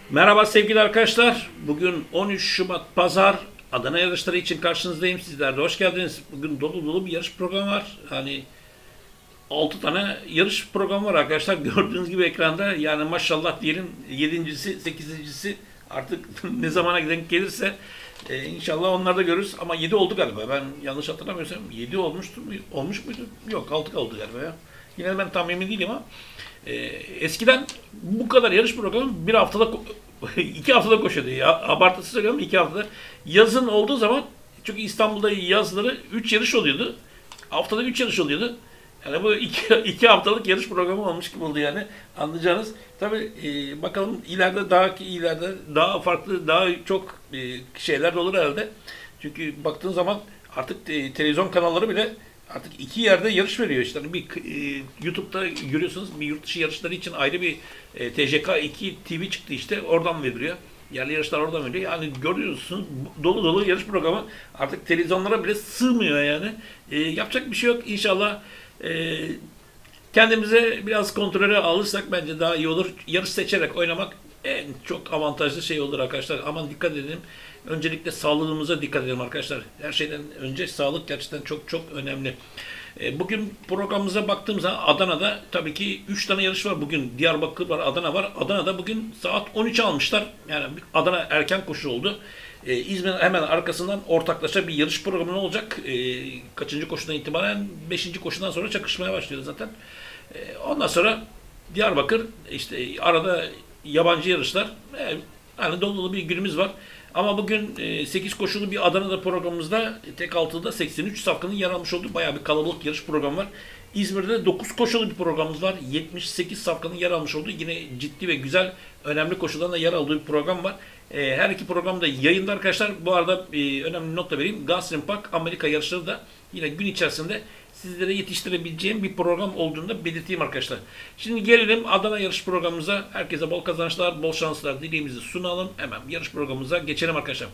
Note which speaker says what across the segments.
Speaker 1: Merhaba sevgili arkadaşlar. Bugün 13 Şubat Pazar. Adana yarışları için karşınızdayım. Sizler de hoş geldiniz. Bugün dolu dolu bir yarış programı var. Hani 6 tane yarış programı var arkadaşlar. Gördüğünüz gibi ekranda. Yani maşallah diyelim yedincisi, sekizincisi artık ne zamana denk gelirse inşallah onları da görürüz. Ama 7 oldu galiba. Ben yanlış hatırlamıyorsam 7 olmuştu mu? Olmuş muydu? Yok, 6 kaldı galiba ya. Yine de ben tam emin değilim ama eskiden bu kadar yarış programı bir haftada 2 haftada koşuyordu ya. Abartısı söylüyorum, 2 haftada. Yazın olduğu zaman, çünkü İstanbul'da yazları 3 yarış oluyordu. Haftada 3 yarış oluyordu. Yani bu iki haftalık yarış programı olmuş gibi oldu yani. Anlayacağınız. Tabii bakalım ileride daha farklı, daha çok şeyler de olur herhalde. Çünkü baktığın zaman artık televizyon kanalları bile artık iki yerde yarış veriyor işte. Hani YouTube'da görüyorsunuz, bir yurt dışı yarışları için ayrı bir TJK2 TV çıktı işte. Oradan veriliyor. Yerli yarışlar oradan veriyor. Yani görüyorsunuz, dolu dolu yarış programı artık televizyonlara bile sığmıyor yani. Yapacak bir şey yok. İnşallah kendimize biraz kontrole alırsak bence daha iyi olur. Yarış seçerek oynamak en çok avantajlı şey olur arkadaşlar. Aman dikkat edelim. Öncelikle sağlığımıza dikkat edelim arkadaşlar. Her şeyden önce sağlık gerçekten çok çok önemli. Bugün programımıza baktığımızda Adana'da tabii ki 3 tane yarış var. Bugün Diyarbakır var, Adana var. Adana'da bugün saat 13'e almışlar. Yani Adana erken koşu oldu. İzmir hemen arkasından ortaklaşa bir yarış programı olacak. Kaçıncı koşudan itibaren? 5. koşudan sonra çakışmaya başlıyor zaten. Ondan sonra Diyarbakır, işte arada yabancı yarışlar. Yani dolu dolu bir günümüz var. Ama bugün 8 koşulu bir Adana'da programımızda tek altıda 83 safkanın yer almış olduğu bayağı bir kalabalık yarış programı var. İzmir'de 9 koşulu bir programımız var. 78 safkanın yer almış olduğu yine ciddi ve güzel önemli koşuların da yer aldığı bir program var. Her iki program da yayında arkadaşlar. Bu arada önemli not da vereyim. Gulfstream Park Amerika yarışları da yine gün içerisinde sizlere yetiştirebileceğim bir program olduğunu da belirteyim arkadaşlar. Şimdi gelelim Adana yarış programımıza. Herkese bol kazançlar, bol şanslar dileğimizi sunalım. Hemen yarış programımıza geçelim arkadaşlar.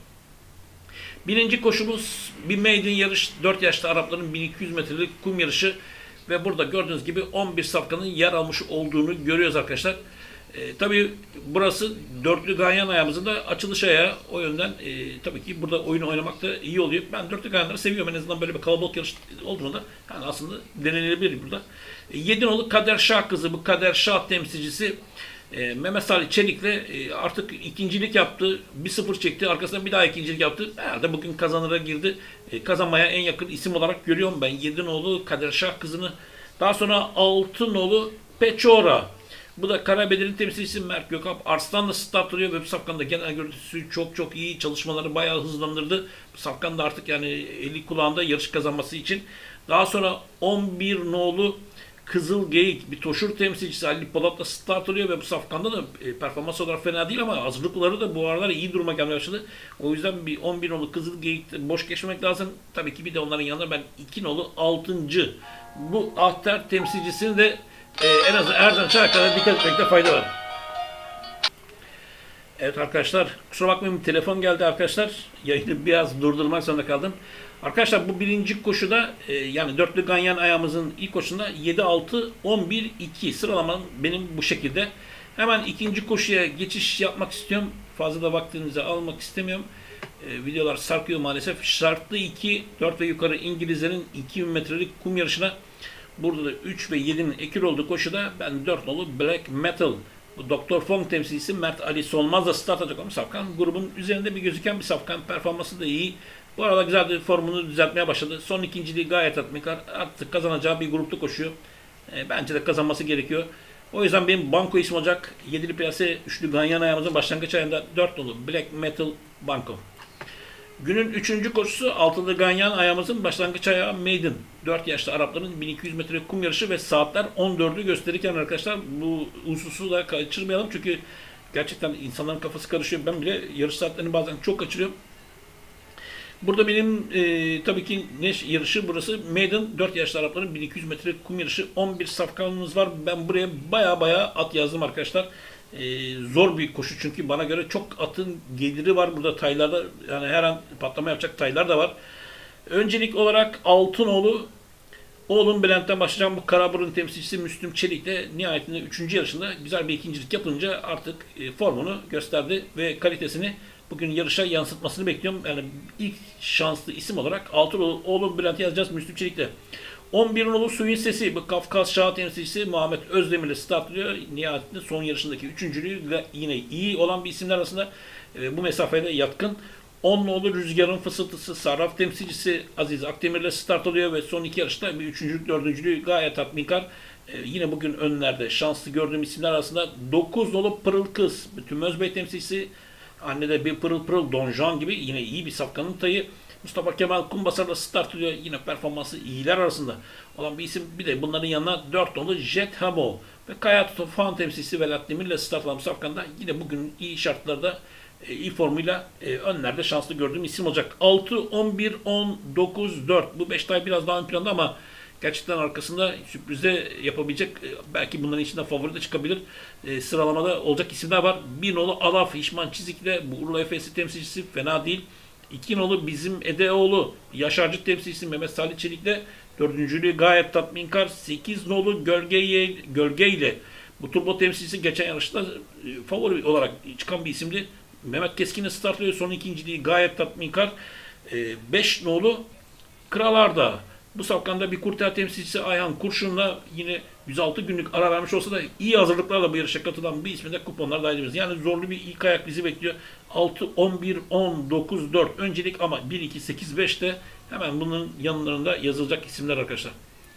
Speaker 1: Birinci koşumuz bir maiden yarış. 4 yaşlı Arapların 1200 metrelik kum yarışı. Ve burada gördüğünüz gibi 11 safkanın yer almış olduğunu görüyoruz arkadaşlar. Tabii burası dörtlü ganyan ayağımızın da açılış ayağı. O yönden tabii ki burada oyunu oynamak da iyi oluyor. Ben dörtlü ganyanları seviyorum. En azından böyle bir kalabalık yarış olduğunda yani aslında denenebilir burada. 7 nolu Kader Şah kızı, bu Kader Şah temsilcisi Mehmet Salih Çelik'le artık ikincilik yaptı. 1-0 çekti. Arkasından bir daha ikincilik yaptı. Herhalde bugün kazanıra girdi. Kazanmaya en yakın isim olarak görüyorum ben 7 nolu Kader Şah kızını. Daha sonra 6 nolu Peçora. Bu da Karabedir'in temsilcisi Mert Gökalp Arslan'la start alıyor ve bu safkanın da genel görüntüsü çok çok iyi. Çalışmaları bayağı hızlandırdı. Bu safkan da artık yani eli kulağında yarış kazanması için. Daha sonra 11 nolu Kızıl Geyik bir toşur temsilcisi Ali Polat'la start alıyor ve bu safkanda da performans olarak fena değil ama hazırlıkları da bu aralar iyi duruma gelmeye başladı. O yüzden bir 11 nolu Kızıl Geyik boş geçmemek lazım. Tabii ki bir de onların yanında ben 2 nolu 6. bu Ahter temsilcisini de en azından Ercan Çanakkale'ye dikkat etmekte fayda var. Evet arkadaşlar, kusura bakmayın, bir telefon geldi arkadaşlar. Yayını biraz durdurmak zorunda kaldım. Arkadaşlar bu birinci koşuda yani dörtlü ganyan ayağımızın ilk koşusunda 7-6-11-2 sıralamanın benim bu şekilde. Hemen ikinci koşuya geçiş yapmak istiyorum. Fazla da vaktinizi almak istemiyorum. Videolar sarkıyor maalesef. Şartlı 2, 4 ve yukarı İngilizlerin 2000 metrelik kum yarışına. Burada da 3 ve 7'nin ekür olduğu koşuda ben 4 nolu Black Metal, bu Doktor Fong temsilcisi Mert Ali Solmaz'la start alacak olan safkan. Grubun üzerinde bir gözüken bir safkan. Performansı da iyi. Bu arada güzel bir formunu düzeltmeye başladı. Son ikinciliği gayet tatminkar. Artık kazanacağı bir grupta koşuyor. Bence de kazanması gerekiyor. O yüzden benim banko isim olacak. 7'li piyase üçlü ganyan ayağımızın başlangıç ayında 4 nolu Black Metal banko. Günün 3. koşusu altılı ganyan ayağımızın başlangıç ayağı maiden. 4 yaşlı Arapların 1200 metre kum yarışı ve saatler 14'ü gösterirken arkadaşlar bu hususu da kaçırmayalım. Çünkü gerçekten insanların kafası karışıyor. Ben bile yarış saatlerini bazen çok kaçırıyorum. Burada benim tabii ki ne yarışı burası? Maiden 4 yaşlı Arapların 1200 metre kum yarışı 11 safkanımız var. Ben buraya baya at yazdım arkadaşlar. Zor bir koşu çünkü bana göre çok atın geliri var burada taylarda, yani her an patlama yapacak taylar da var. Öncelik olarak Altınoğlu Oğlum Bülent'ten başlayacağım. Bu Karaburun temsilcisi Müslüm Çelik de nihayetinde 3. yarışında güzel bir ikincilik yapınca artık formunu gösterdi ve kalitesini bugün yarışa yansıtmasını bekliyorum. Yani ilk şanslı isim olarak oğlum Bülent'i yazacağız Müslüm Çelik'te. 11 nolu Suyun Sesi, bu Kafkas Şah temsilcisi Muhammed Özdemir'le startlıyor. Nihayetinde son yarışındaki üçüncülüğü ve yine iyi olan bir isimler arasında bu mesafede yatkın. 10 nolu Rüzgar'ın Fısıltısı Sarraf temsilcisi Aziz Akdemir'le start alıyor ve son iki yarışta bir üçüncülük, dördüncülüğü gayet tatminkar. Yine bugün önlerde şanslı gördüğüm isimler arasında 9 nolu Pırıl Kız, Tümöz Bey temsilcisi, annede bir pırıl pırıl Don Juan gibi yine iyi bir safkanın tayı. Mustafa Kemal Kumbasar'la start alıyor. Yine performansı iyiler arasında olan bir isim. Bir de bunların yanına 4 nolu Jet Hamo ve Kaya Tufan temsilcisi Velat Demir'le start alan safkanda yine bugün iyi şartlarda iyi formuyla önlerde şanslı gördüğüm isim olacak. 6, 11, 10, 9, 4. Bu 5 tay biraz daha ön planda ama gerçekten arkasında sürprize yapabilecek, belki bunların içinde favori de çıkabilir. Sıralamada olacak isimler var. 1 nolu Alaf İşman Çizik'le bu Urla Efes'i temsilcisi fena değil. 2 nolu Bizim Edeoğlu Yaşarcı temsilcisi Mehmet Salih Çelik'le dördüncülüğü gayet tatminkar. 8 nolu Gölge ile bu turbo temsilcisi geçen yarışta favori olarak çıkan bir isimdi. Mehmet Keskin'le startlıyor. Son ikinciliği gayet tatminkar. 5 nolu Kral Arda. Bu safkanda bir kurtar temsilcisi Ayhan Kurşun'la yine 106 günlük ara vermiş olsa da iyi hazırlıklarla bu yarışa katılan bir isminde kuponlar dahil ediyoruz. Yani zorlu bir ilk ayak bizi bekliyor. 6, 11, 10, 9, 4 öncelik ama 1, 2, 8, 5 de hemen bunun yanlarında yazılacak isimler arkadaşlar.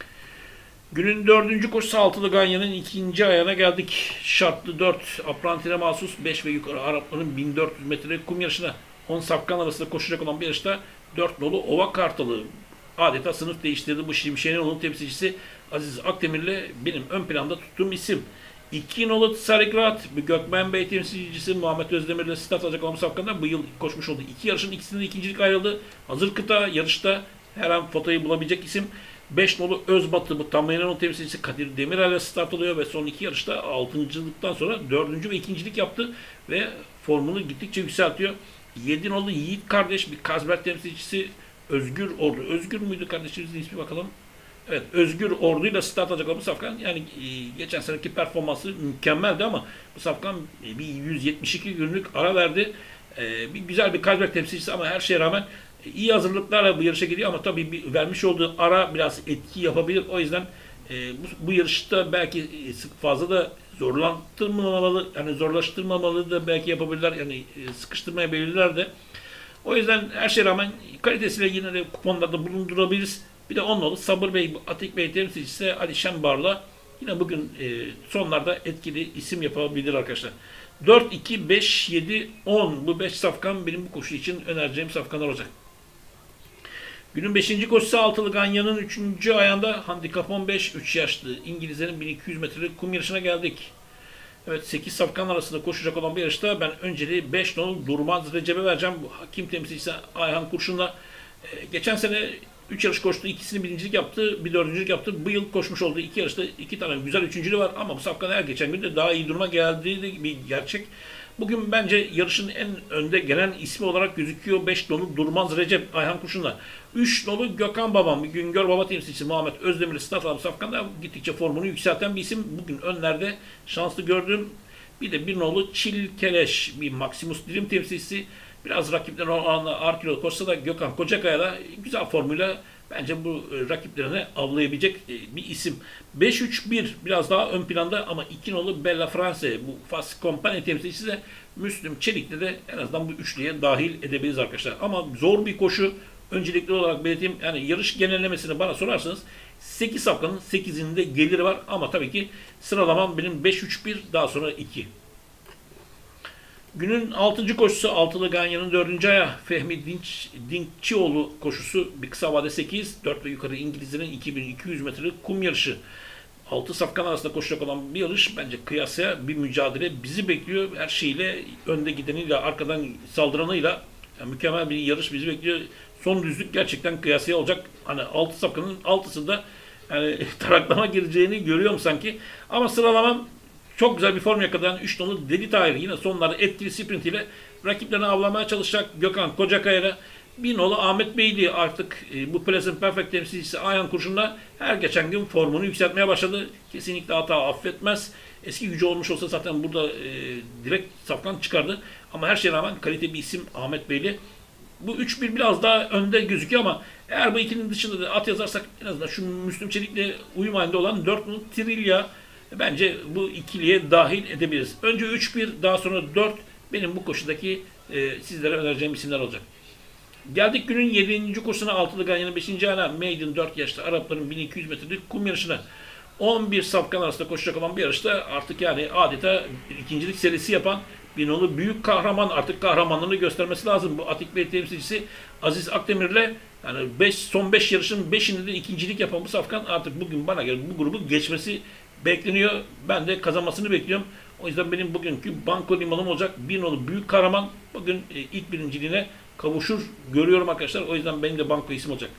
Speaker 1: Günün dördüncü koşusu altılı Ganyan'ın ikinci ayağına geldik. Şartlı 4, Aprantine mahsus 5 ve yukarı Arapların 1400 metre kum yarışına 10 safkan arasında koşacak olan bir yarışta 4 nolu Ova Kartalı adeta sınıf değiştirdi. Bu Şimşek'in temsilcisi Aziz Akdemir'le benim ön planda tuttuğum isim. 2 nolu Sarıkrat, Gökmen Bey temsilcisi Muhammed Özdemir'le start alacak olan safkanda bu yıl koşmuş oldu. İki yarışın ikisinde ikincilik ayrıldı. Hazır kıta yarışta her an fotoyu bulabilecek isim. 5 nolu Özbatı, bu Tamlayan'ın temsilcisi Kadir Demirel'le start alıyor ve son iki yarışta 6.lıktan sonra 4. ve ikincilik yaptı ve formunu gittikçe yükseltiyor. 7 nolu Yiğit Kardeş, bir Kazbert temsilcisi Özgür Ordu. Özgür müydü kardeşimizin ismi bakalım? Evet, Özgür Ordu'yla start alacak olan bu safkan, yani geçen seneki performansı mükemmeldi ama bu safkan bir 172 günlük ara verdi. Bir güzel bir Kazbert temsilcisi ama her şeye rağmen iyi hazırlıklarla bu yarışa gidiyor ama tabii vermiş olduğu ara biraz etki yapabilir. O yüzden bu yarışta belki fazla da zorlaştırmamalı, yani zorlaştırmamalı da belki yapabilirler, yani sıkıştırmayabilirler de. O yüzden her şeye rağmen kalitesiyle yine de kuponlarda bulundurabiliriz. Bir de onunla Sabır Bey, Atik Bey temsilcisi Ali Şenbar'la yine bugün sonlarda etkili isim yapabilir arkadaşlar. 4, 2, 5, 7, 10 bu 5 safkan benim bu koşu için önereceğim safkanlar olacak. Günün 5. koşusu altılı Ganyan'ın 3. ayağında handikap 15, 3 yaşlı İngilizlerin 1200 metrelik kum yarışına geldik. Evet, 8 safkan arasında koşacak olan bir yarışta ben önceliği 5 nolu Durmaz Recep'e vereceğim. Bu hakim temsilcisi Ayhan Kurşun'la geçen sene 3 yarış koştu, ikisini birincilik yaptı, bir dördüncülük yaptı. Bu yıl koşmuş olduğu iki yarışta 2 tane güzel üçüncülüğü var ama bu safkan her geçen gün de daha iyi duruma geldiği de bir gerçek. Bugün bence yarışın en önde gelen ismi olarak gözüküyor 5 nolu Durmaz Recep Ayhan Kurşun'la. 3 nolu Gökhan Babam, Güngör Baba temsilcisi Muhammed Özdemir'le start alan safkanda gittikçe formunu yükselten bir isim. Bugün önlerde şanslı gördüğüm bir de 1 nolu Çilkeleş, bir Maximus Dilim temsilcisi. Biraz rakipler olanla ağır kilo koşsa da Gökhan Kocakaya'da güzel formuyla bence bu rakiplerine avlayabilecek bir isim. 5-3-1 biraz daha ön planda ama 2 nolu Bella France, bu Fas Company temsilcisi de Müslüm Çelik'le de en azından bu üçlüye dahil edebiliriz arkadaşlar. Ama zor bir koşu, öncelikli olarak belirteyim. Yani yarış genellemesini bana sorarsanız 8 safkanın 8'inde geliri var ama tabii ki sıralamam benim 5-3-1, daha sonra 2. Günün 6. koşusu altılı Ganyan'ın 4. ayağı Fehmi Dinkçioğlu koşusu, bir kısa vade 8, 4 ve yukarı İngilizlerin 2200 metrelik kum yarışı. 6 safkan arasında koşacak olan bir yarış, bence kıyasaya bir mücadele bizi bekliyor. Her şeyle, önde gideniyle, arkadan saldıranıyla yani mükemmel bir yarış bizi bekliyor. Son düzlük gerçekten kıyasaya olacak. Hani 6 safkanın 6'sında yani taraklama gireceğini görüyorum sanki. Ama sıralamam çok güzel bir form yakalayan 3 nolu Deli Tahir yine sonlarda etkili sprint ile rakiplerini avlamaya çalışacak. Gökhan Kocakaya'yla Bir nolu Ahmet Beyli artık bu Present Perfect temsilcisi Ayhan Kurşun'da her geçen gün formunu yükseltmeye başladı. Kesinlikle hata affetmez. Eski gücü olmuş olsa zaten burada direkt safkan çıkardı. Ama her şeye rağmen kalite bir isim Ahmet Beyli. Bu 3-1 biraz daha önde gözüküyor ama eğer bu ikinin dışında da at yazarsak en azından şu Müslüm Çelik'le uyum halinde olan 4 nolu Trilya bence bu ikiliye dahil edebiliriz. Önce 3-1 daha sonra 4 benim bu koşudaki sizlere önereceğim isimler olacak. Geldik günün 7. koşusuna, altılı ganyanın 5. ayağına Maiden 4 yaşlı Arapların 1200 metrelik kum yarışına. 11 safkan arasında koşacak olan bir yarışta artık yani adeta ikincilik serisi yapan bir nolu büyük kahraman artık kahramanlığını göstermesi lazım. Bu Atik Bey temsilcisi Aziz Akdemir'le yani son 5 yarışın 5'inde de ikincilik yapan bu safkan artık bugün bana göre bu grubu geçmesi bekleniyor. Ben de kazanmasını bekliyorum. O yüzden benim bugünkü banko limanım olacak. Bir nolu büyük kahraman bugün ilk birinciliğine kavuşur görüyorum arkadaşlar. O yüzden benim de banko isim olacak.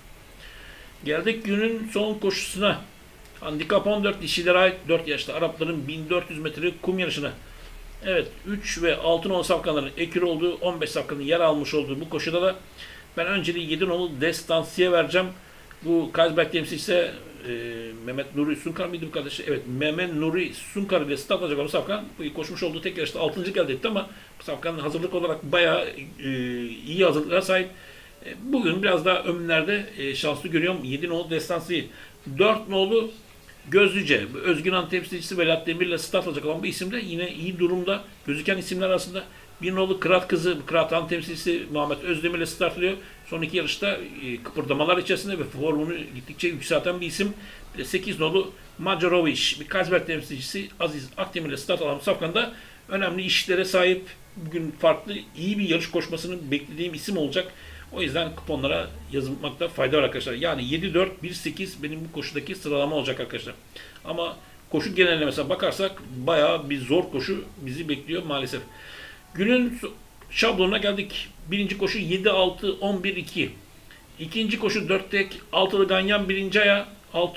Speaker 1: Geldik günün son koşusuna. Handikap 14 dişilere ait 4 yaşlı Arapların 1400 metre kum yarışına. Evet 3 ve 6 nolu safkanların ekür olduğu 15 safkanın yer almış olduğu bu koşuda da ben önceliği 7 nolu Destansi'ye vereceğim. Bu Kazbek temsilcisi Mehmet Nuri Sunkar mıydı bu kardeşi? Evet Mehmet Nuri Sunkar ile start alacak olan safkan koşmuş olduğu tek yarışta 6. elde etti ama bu safkan hazırlık olarak bayağı iyi hazırlıklara sahip. Bugün biraz daha önlerde şanslı görüyorum 7 nolu Destansi'yi. 4 nolu Gözlüce, Özgün Han temsilcisi Velat Demir'le start alacak olan bu isim de yine iyi durumda gözüken isimler arasında. Bir nolu Kırat kızı, Kırat Han temsilcisi Muhammed Özdemir'le start alıyor. Son iki yarışta kıpırdamalar içerisinde ve formunu gittikçe yükselten bir isim. 8 nolu Macarovic, bir Kazberg temsilcisi Aziz Akdemir'le start alan safkanda önemli işlere sahip. Bugün farklı, iyi bir yarış koşmasını beklediğim isim olacak. O yüzden kuponlara yazılmakta fayda var arkadaşlar. Yani 7-4-1-8 benim bu koşudaki sıralama olacak arkadaşlar. Ama koşu genellemesine bakarsak bayağı bir zor koşu bizi bekliyor maalesef. Günün şablonuna geldik. Birinci koşu 7-6-11-2. İkinci koşu 4 tek altılı ganyan birinci aya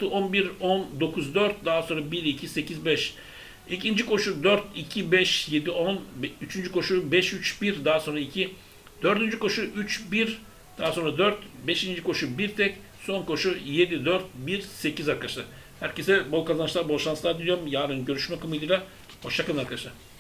Speaker 1: 6-11-10-9-4 daha sonra 1-2-8-5. İkinci koşu 4-2-5-7-10. Üçüncü koşu 5-3-1 daha sonra 2. Dördüncü koşu 3-1 daha sonra 4. Beşinci koşu 1 tek. Son koşu 7-4-1-8 arkadaşlar. Herkese bol kazançlar, bol şanslar diliyorum. Yarın görüşmek umuduyla. Hoşçakalın arkadaşlar.